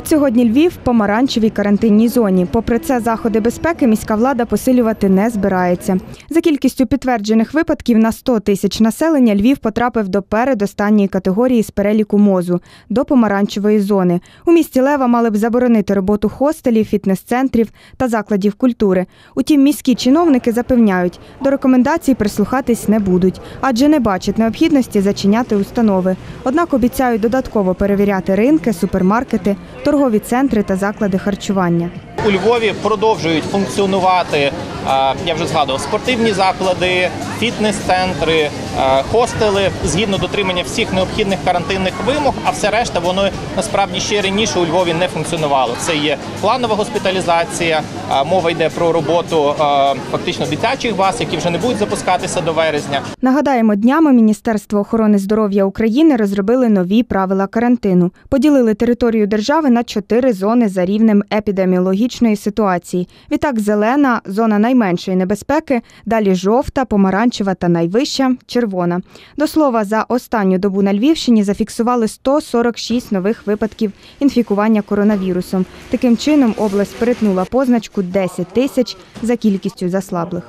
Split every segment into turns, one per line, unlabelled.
Відсьогодні Львів – помаранчевій карантинній зоні. Попри це, заходи безпеки міська влада посилювати не збирається. За кількістю підтверджених випадків на 100 тисяч населення Львів потрапив до передостанньої категорії з переліку МОЗу – до помаранчевої зони. У місті Лева мали б заборонити роботу хостелів, фітнес-центрів та закладів культури. Утім, міські чиновники запевняють, до рекомендацій прислухатись не будуть, адже не бачать необхідності зачиняти установи. Однак обіцяють додатково перевіряти ринки, супермаркети, торгові центри та заклади харчування.
У Львові продовжують функціонувати, я вже згадував, спортивні заклади, фітнес-центри, хостели, згідно дотримання всіх необхідних карантинних вимог, а все решта, воно насправді ще раніше у Львові не функціонувало. Це є планова госпіталізація, мова йде про роботу фактично дитячих баз, які вже не будуть запускатися до березня.
Нагадаємо, днями Міністерство охорони здоров'я України розробили нові правила карантину. Поділили територію держави на 4 зони за рівнем епідеміологічної ситуації. Відтак зелена – зона найменшої небезпеки, далі жовта, помаранчева та найвища – червона. До слова, за останню добу на Львівщині зафіксували 146 нових випадків інфікування коронавірусом. Таким чином, область перетнула позначку 10 тисяч за кількістю заслаблих.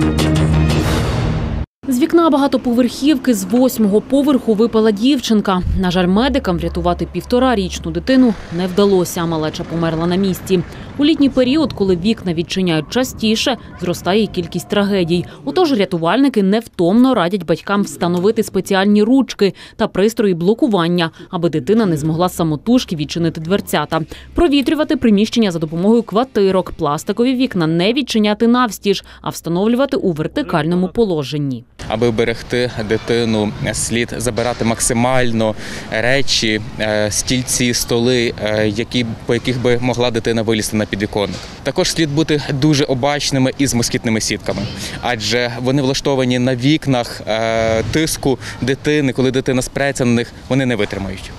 З вікна багатоповерхівки з 8-го поверху випала дівчинка. На жаль, медикам врятувати 1,5-річну дитину не вдалося, малеча померла на місці. У літній період, коли вікна відчиняють частіше, зростає і кількість трагедій. Отож, рятувальники невтомно радять батькам встановити спеціальні ручки та пристрої блокування, аби дитина не змогла самотужки відчинити дверцята. Провітрювати приміщення за допомогою квартирок, пластикові вікна не відчиняти навстіж, а встановлювати у вертикальному положенні.
Аби вберегти дитину, слід забирати максимально речі, стільці, столи, по яких би могла дитина вилізти на підвіконник. Також слід бути дуже обачними із москітними сітками, адже вони влаштовані на вікнах, тиску дитини, коли дитина спреться на них, вони не витримають.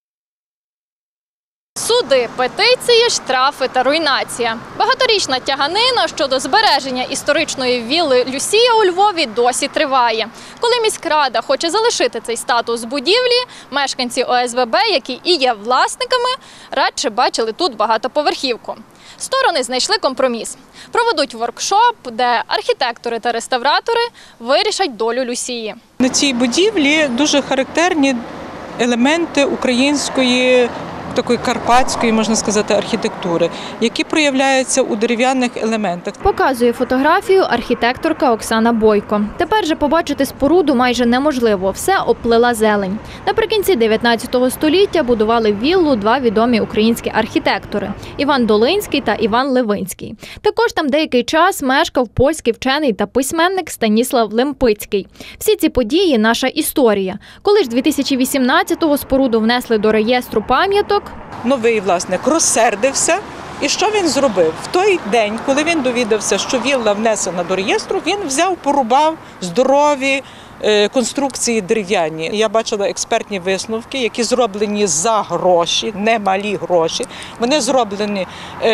Суди, петиції, штрафи та руйнація. Багаторічна тяганина щодо збереження історичної вілли Люсія у Львові досі триває. Коли міськрада хоче залишити цей статус будівлі, мешканці ОСББ, які і є власниками, радше бачили тут багатоповерхівку. Сторони знайшли компроміс. Проведуть воркшоп, де архітектори та реставратори вирішать долю Люсії.
На цій будівлі дуже характерні елементи української, такої карпатської, можна сказати, архітектури, які проявляються у дерев'яних елементах.
Показує фотографію архітекторка Оксана Бойко. Тепер же побачити споруду майже неможливо, все обплила зелень. Наприкінці 19 століття будували віллу 2 відомі українські архітектори – Іван Долинський та Іван Левинський. Також там деякий час мешкав польський вчений та письменник Станіслав Лемпицький. Всі ці події – наша історія. Коли ж 2018-го споруду внесли до реєстру пам'яток,
новий власник розсердився. І що він зробив? В той день, коли він довідався, що вілла внесена до реєстру, він взяв, порубав здорові конструкції дерев'яні. Я бачила експертні висновки, які зроблені за гроші, немалі гроші. Вони зроблені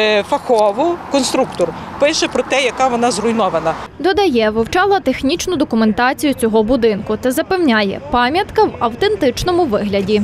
фахово, конструктор пише про те, яка вона зруйнована.
Додає, вивчала технічну документацію цього будинку та запевняє, пам'ятка в автентичному вигляді.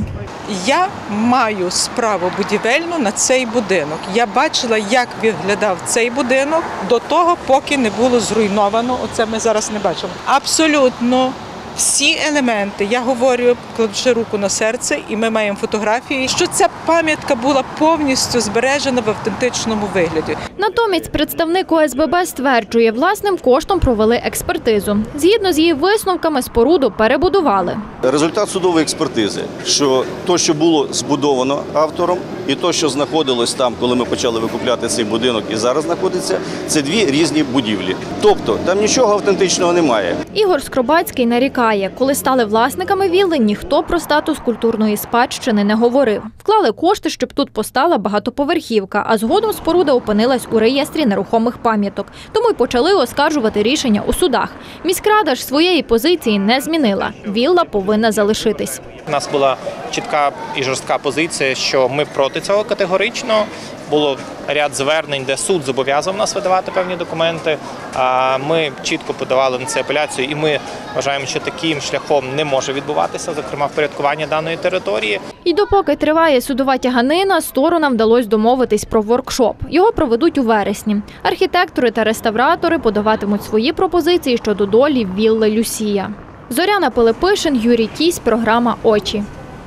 Я маю справу будівельну на цей будинок. Я бачила, як виглядав цей будинок до того, поки не було зруйновано. Оце ми зараз не бачимо. Абсолютно всі елементи, я говорю, кладучи руку на серце, і ми маємо фотографії, що ця пам'ятка була повністю збережена в автентичному вигляді.
Натомість представник ОСББ стверджує, власним коштом провели експертизу. Згідно з її висновками, споруду перебудували.
Результат судової експертизи, що те, що було збудовано автором, і те, що знаходилось там, коли ми почали викупляти цей будинок і зараз знаходиться, це 2 різні будівлі. Тобто, там нічого автентичного немає.
Ігор Скробацький нарікає, коли стали власниками вілли, ніхто про статус культурної спадщини не говорив. Вклали кошти, щоб тут постала багатоповерхівка, а згодом споруда опинилась у реєстрі нерухомих пам'яток. Тому й почали оскаржувати рішення у судах. Міськрада ж своєї позиції не змінила. Вілла повинна залишитись.
У нас була чітка і жорстка позиція, що ми проти проти цього категорично. Було ряд звернень, де суд зобов'язав нас видавати певні документи. Ми чітко подавали на це апеляцію, і ми вважаємо, що таким шляхом не може відбуватися, зокрема впорядкування даної території.
І допоки триває судова тяганина, сторонам вдалося домовитись про воркшоп. Його проведуть у вересні. Архітектори та реставратори подаватимуть свої пропозиції щодо долі вілли Люсія. Зоряна Пилипишин, Юрій Кісь, програма «Очі».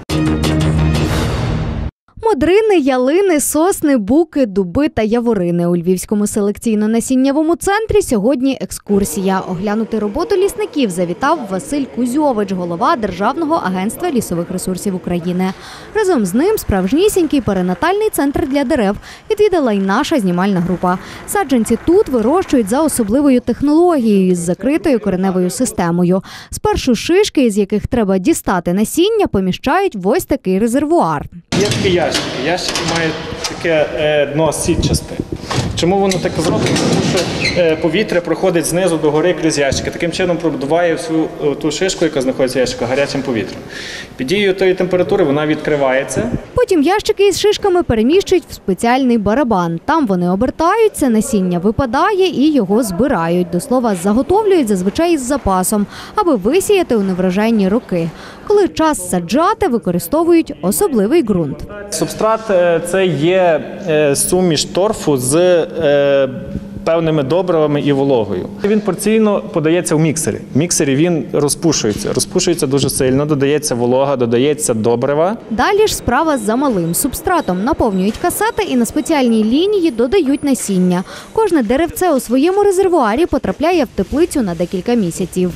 Модрини, ялини, сосни, буки, дуби та яворини. У Львівському селекційно-насіннєвому центрі сьогодні екскурсія. Оглянути роботу лісників завітав Василь Кузьович, голова Державного агентства лісових ресурсів України. Разом з ним справжнісінький перинатальний центр для дерев відвідала й наша знімальна група. Саджанці тут вирощують за особливою технологією з закритою кореневою системою. Спершу шишки, із яких треба дістати насіння, поміщають в ось такий резервуар.
Є такі ящики. Ящики мають таке дно сітчасте. Чому воно так зроблено? Тому що повітря проходить знизу до гори крізь ящики. Таким чином продуває всю ту шишку, яка знаходиться в ящику, гарячим повітрям. Під дією тої температури вона відкривається.
Потім ящики із шишками переміщують в спеціальний барабан. Там вони обертаються, насіння випадає і його збирають. До слова, заготовлюють зазвичай із запасом, аби висіяти у неврожайні роки. Коли час саджати, використовують особливий ґрунт.
Субстрат – це є суміш торфу з певними добривами і вологою. Він порційно подається в міксері. В міксері він розпушується дуже сильно, додається волога, додається добрива.
Далі ж справа за малим. Субстратом наповнюють касети і на спеціальній лінії додають насіння. Кожне деревце у своєму резервуарі потрапляє в теплицю на декілька місяців.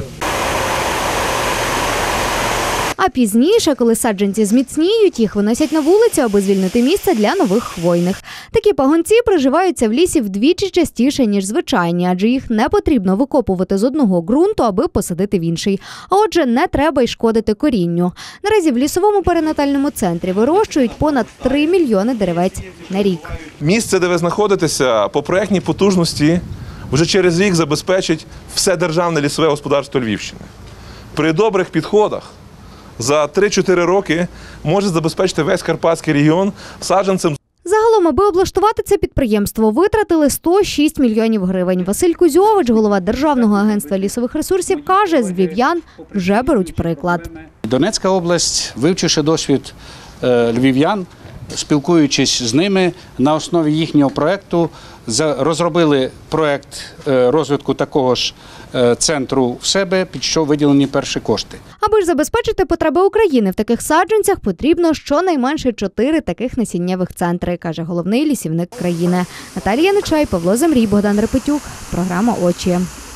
А пізніше, коли саджанці зміцніють, їх виносять на вулицю, аби звільнити місце для нових хвойних. Такі пагонці приживаються в лісі вдвічі частіше, ніж звичайні, адже їх не потрібно викопувати з одного ґрунту, аби посадити в інший. А отже, не треба й шкодити корінню. Наразі в лісовому перинатальному центрі вирощують понад 3 мільйони деревець на рік.
Місце, де ви знаходитеся, по проєктній потужності вже через рік забезпечить все державне лісове господарство Львівщини. При добрих підходах за 3-4 роки може забезпечити весь Карпатський регіон саджанцем.
Загалом, аби облаштувати це підприємство, витратили 106 мільйонів гривень. Василь Кузьович, голова Державного агентства лісових ресурсів, каже, з львів'ян вже беруть приклад.
Донецька область, вивчивши досвід львів'ян, спілкуючись з ними, на основі їхнього проєкту розробили проєкт розвитку такого ж центру в себе, під що виділені перші кошти.
Аби ж забезпечити потреби України в таких саджанцях, потрібно щонайменше 4 таких насіннєвих центри, каже головний лісівник країни. Наталія Нечай, Павло Замрій, Богдан Репетюк. Програма «Очі».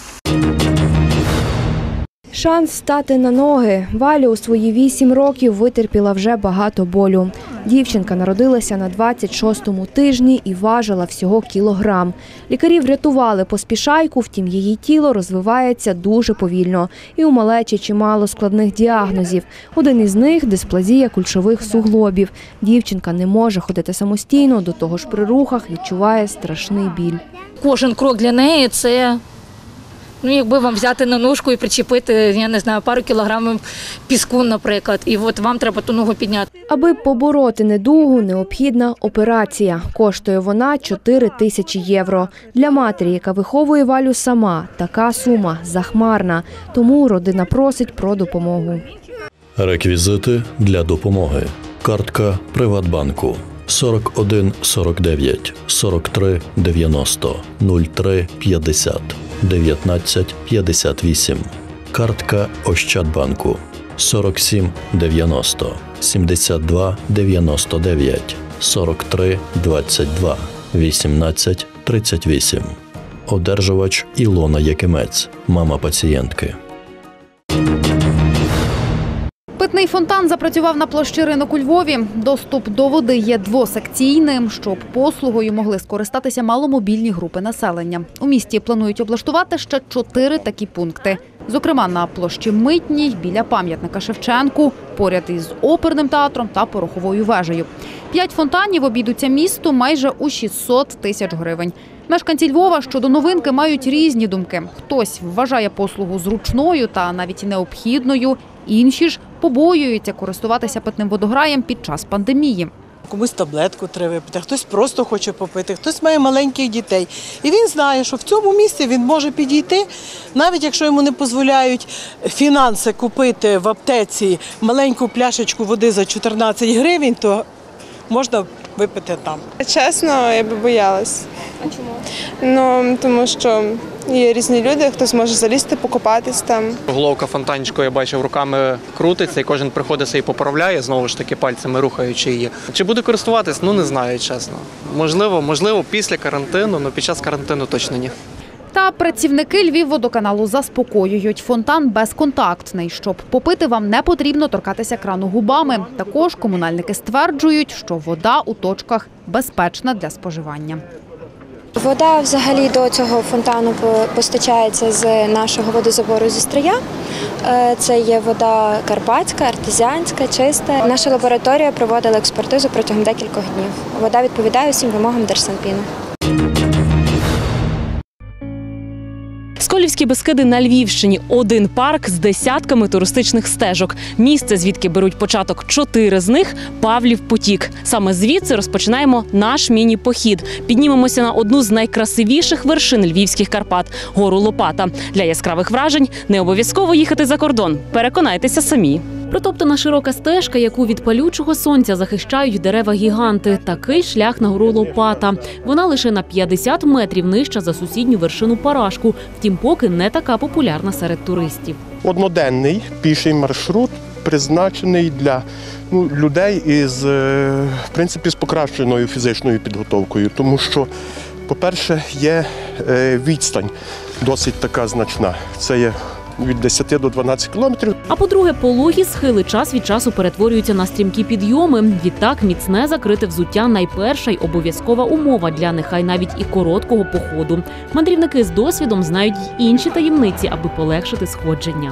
Шанс стати на ноги. Валя у свої 8 років витерпіла вже багато болю. Дівчинка народилася на 26-му тижні і важила всього кілограм. Лікарі врятували поспішайку, втім її тіло розвивається дуже повільно. І у малечі чимало складних діагнозів. Один із них – дисплазія кульшових суглобів. Дівчинка не може ходити самостійно, до того ж при рухах відчуває страшний біль.
Кожен крок для неї – це... якби вам взяти на ножку і причепити, я не знаю, пару кілограмів піску, наприклад, і от вам треба ту ногу підняти.
Аби побороти недугу, необхідна операція. Коштує вона 4 тисячі євро. Для матері, яка виховує Валю сама, така сума захмарна. Тому родина просить про допомогу.
Реквізити для допомоги. Картка Приватбанку 41 49 43 90 03 50 19 58. Картка Ощадбанку 47 90 72 99 43 22 18 38. Одержувач Ілона Якимець, мама пацієнтки.
Питний фонтан запрацював на площі Ринок у Львові. Доступ до води є двосекційним, щоб послугою могли скористатися маломобільні групи населення. У місті планують облаштувати ще 4 такі пункти. Зокрема, на площі Митній, біля пам'ятника Шевченку, поряд із оперним театром та пороховою вежею. 5 фонтанів обійдуться місту майже у 600 тисяч гривень. Мешканці Львова щодо новинки мають різні думки. Хтось вважає послугу зручною та навіть необхідною, інші ж побоюються користуватися питним водограєм під час пандемії.
Комусь таблетку треба випити, хтось просто хоче попити, хтось має маленьких дітей. І він знає, що в цьому місці він може підійти, навіть якщо йому не дозволяють фінанси купити в аптеці маленьку пляшечку води за 14 гривень, то можна випити там.
Чесно, я би боялась.
А чому?
Ну, тому що є різні люди, хтось може залізти, покопатись там.
Головка фонтанчикою, я бачив, руками крутиться, і кожен приходить і поправляє, знову ж таки, пальцями рухаючи її. Чи буде користуватись? Ну, не знаю, чесно. Можливо, після карантину, але під час карантину точно ні.
Та працівники Львівводоканалу заспокоюють. Фонтан безконтактний. Щоб попити, вам не потрібно торкатися крану губами. Також комунальники стверджують, що вода у точках безпечна для споживання.
Вода взагалі до цього фонтану постачається з нашого водозабору зі Стрия. Це є вода карпатська, артезіанська, чиста. Наша лабораторія проводила експертизу протягом декількох днів. Вода відповідає усім вимогам Держсанпіну.
Сколівські Бескиди на Львівщині – один парк з десятками туристичних стежок. Місце, звідки беруть початок 4 з них – Павлів Потік. Саме звідси розпочинаємо наш міні-похід. Піднімемося на одну з найкрасивіших вершин Львівських Карпат – гору Лопата. Для яскравих вражень не обов'язково їхати за кордон. Переконайтеся самі. Протоптана широка стежка, яку від палючого сонця захищають дерева-гіганти. Такий шлях на гору Лопата. Вона лише на 50 метрів нижча за сусідню вершину Парашку. Втім, поки не така популярна серед туристів.
Одноденний піший маршрут призначений для людей із, в принципі, з покращеною фізичною підготовкою. Тому що, по-перше, є відстань досить така значна. Це є від 10 до 12 кілометрів.
А по-друге, пологі схили час від часу перетворюються на стрімкі підйоми. Відтак, міцне закрите взуття – найперша й обов'язкова умова для нехай навіть і короткого походу. Мандрівники з досвідом знають й інші таємниці, аби полегшити сходження.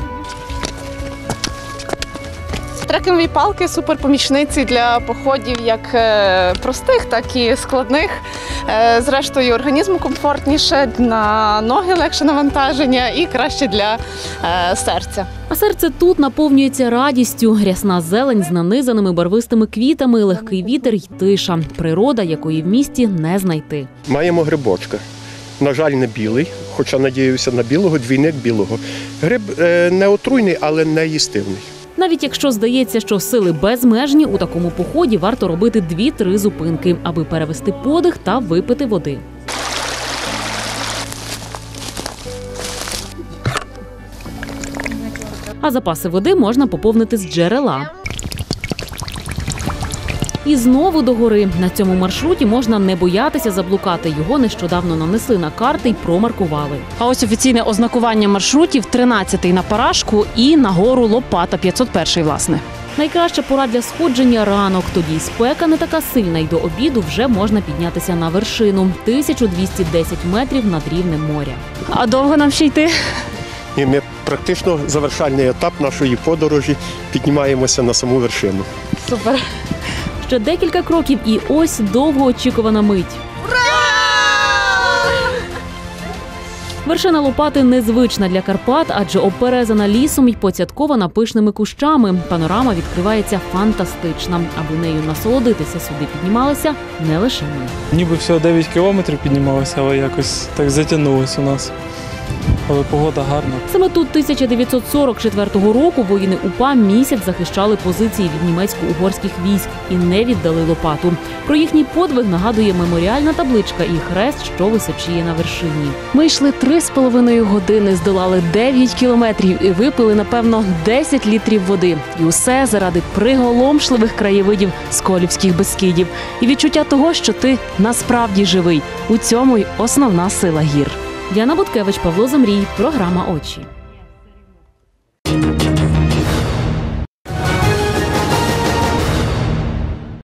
Трекінгові палки – суперпомічниці для походів як простих, так і складних. Зрештою, організму комфортніше, на ноги легше навантаження і краще для серця.
А серце тут наповнюється радістю. Рясна зелень з нанизаними барвистими квітами, легкий вітер й тиша. Природа, якої в місті не знайти.
Маємо грибочка. На жаль, не білий, хоча надіюся на білого, двійник білого. Гриб не отруйний, але не їстивний.
Навіть якщо здається, що сили безмежні, у такому поході варто робити 2-3 зупинки, аби перевести подих та випити води. А запаси води можна поповнити з джерела. І знову до гори. На цьому маршруті можна не боятися заблукати. Його нещодавно нанесли на карти й промаркували. А ось офіційне ознакування маршрутів: 13-й на Парашку і на гору Лопата, 501-й, власне. Найкраща пора для сходження – ранок. Тоді спека не така сильна, і до обіду вже можна піднятися на вершину. 1210 метрів над рівнем моря. А довго нам ще йти?
І ми практично завершальний етап нашої подорожі піднімаємося на саму вершину.
Супер! Ще декілька кроків і ось довгоочікувана мить. Вершина Лопати незвична для Карпат, адже обперезана лісом і поцяткована пишними кущами. Панорама відкривається фантастична. Аби нею насолодитися, сюди піднімалися не лише ми.
Ніби всього 9 кілометрів піднімалося, але якось так затягнулося у нас. Але погода гарна.
Саме тут 1944 року воїни УПА місяць захищали позиції від німецько-угорських військ і не віддали Лопату. Про їхній подвиг нагадує меморіальна табличка і хрест, що височіє на вершині. Ми йшли 3,5 години, здолали 9 кілометрів і випили, напевно, 10 літрів води. І усе заради приголомшливих краєвидів Сколівських Бескидів і відчуття того, що ти насправді живий. У цьому й основна сила гір. Діана Буткевич, Павло Замрій, програма «Очі».